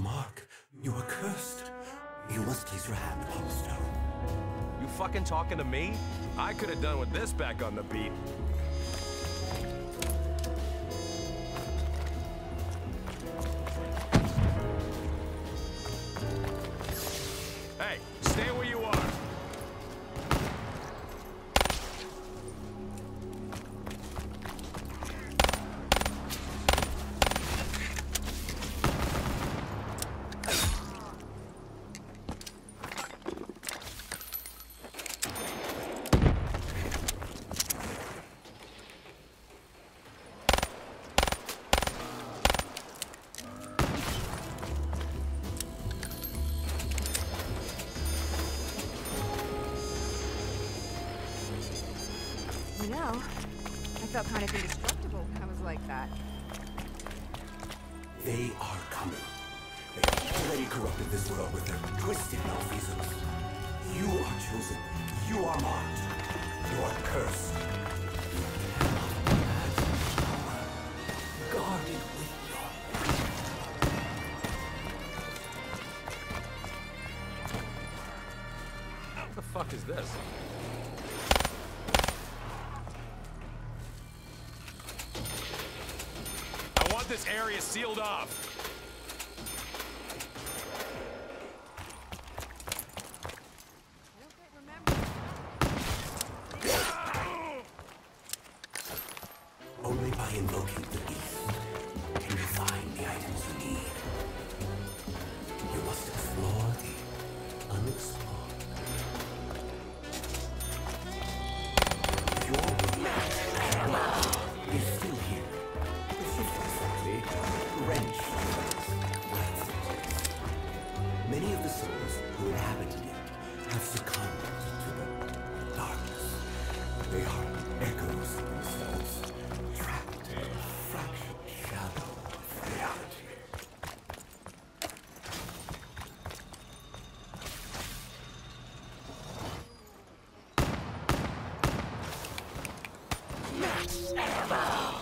mark. You are cursed. You must place your hand upon the stone. You fucking talking to me? I could have done with this back on the beat. Hey, stay where you are. You know, I felt kind of indestructible when I was like that. They are coming. They have already corrupted this world with their twisted malfeasance. You are chosen. You are marked. You are cursed. You cannot imagine power guarded with What the fuck is this? I want this area sealed off. Only by invoking the beast can you find the items you need. You must explore the unexplored. Your magic is still here. Persistently wrenched many of the souls who inhabited it have succumbed to the darkness. They are echoes of themselves, trapped in a fractured shadow of reality. Max ammo!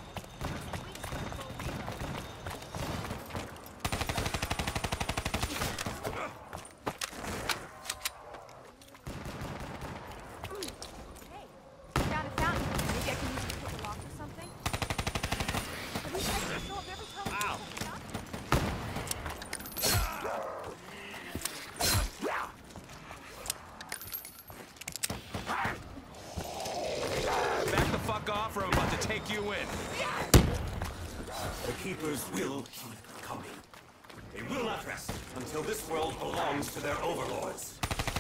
Found a fountain. Maybe I can use it to pick a lock or something? At least I can show up every time we Ow. pick something up. Back the fuck off or I'm about to take you in. The Keepers will keep coming. They will not rest until this world belongs to their overlords.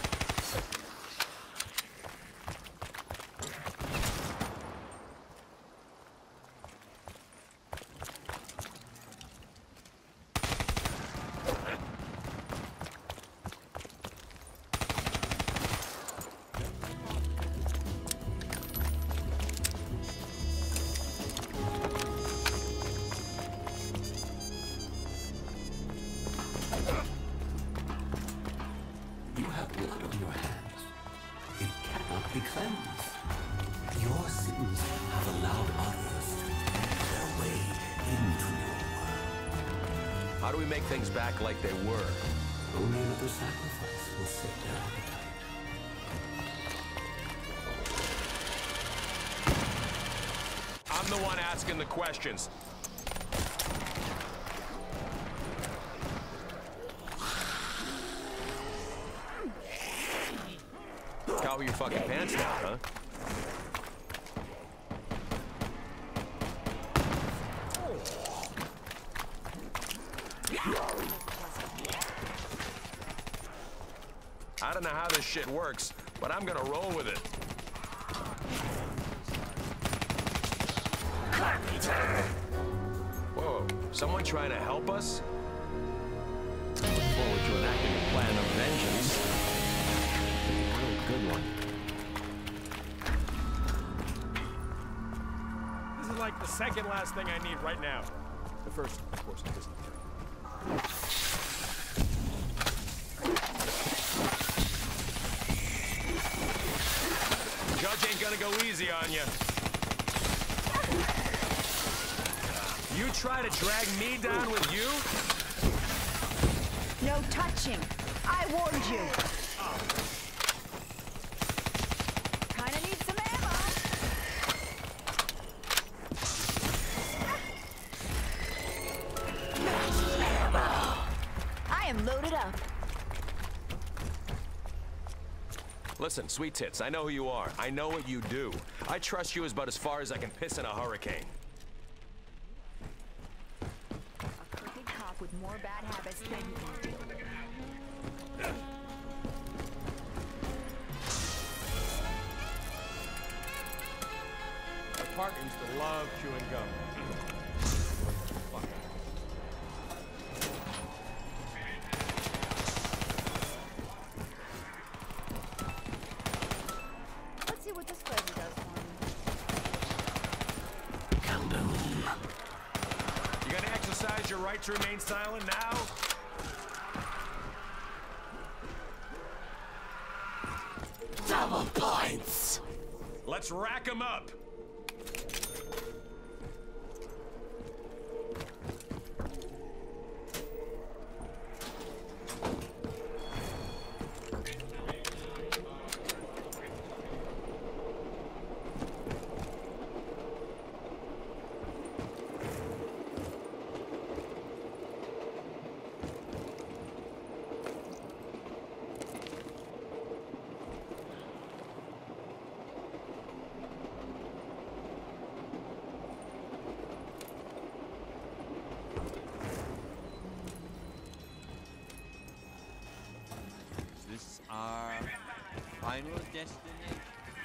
You have blood on your hands. It cannot be cleansed. Your sins have allowed others to take their way into your world. How do we make things back like they were? Only another sacrifice will save their appetite. I'm the one asking the questions. Cover your fucking pants down, huh? I don't know how this shit works, but I'm gonna roll with it. Whoa, someone trying to help us? Look forward to enacting a plan of vengeance. A real good one. This is like the second last thing I need right now. The first, of course, is Judge ain't gonna go easy on you. You try to drag me down with you? No touching. I warned you. Kinda need some ammo. I am loaded up. Listen, sweet tits, I know who you are. I know what you do. I trust you about as far as I can piss in a hurricane. A crooked cop with more bad habits than you can deal with. My partner used to love chewing gum. Fuck it. Let's see what this flavor does for me. You gonna exercise your right to remain silent now? Double points! Let's rack 'em up! Is this our final destination?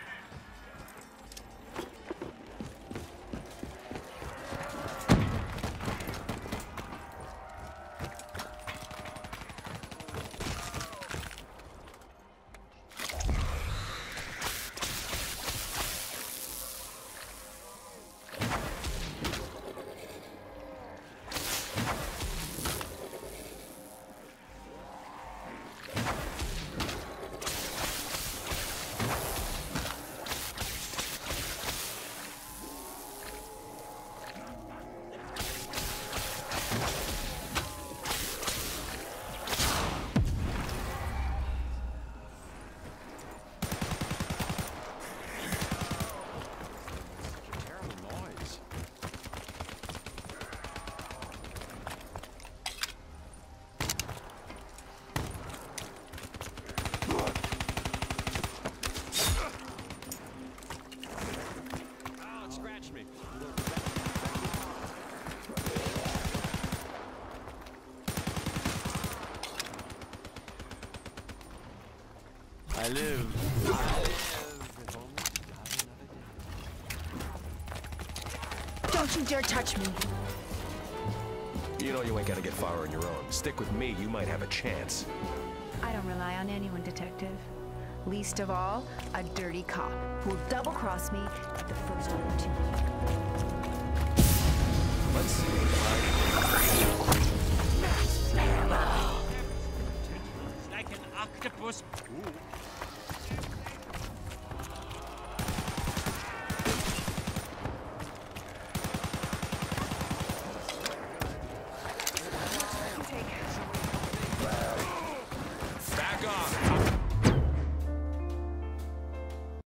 I live. If only to die another day. Don't you dare touch me. You know you ain't gotta get far on your own. Stick with me, you might have a chance. I don't rely on anyone, Detective. Least of all, a dirty cop who will double-cross me at the first opportunity. Let's see. It's like an octopus. Ooh.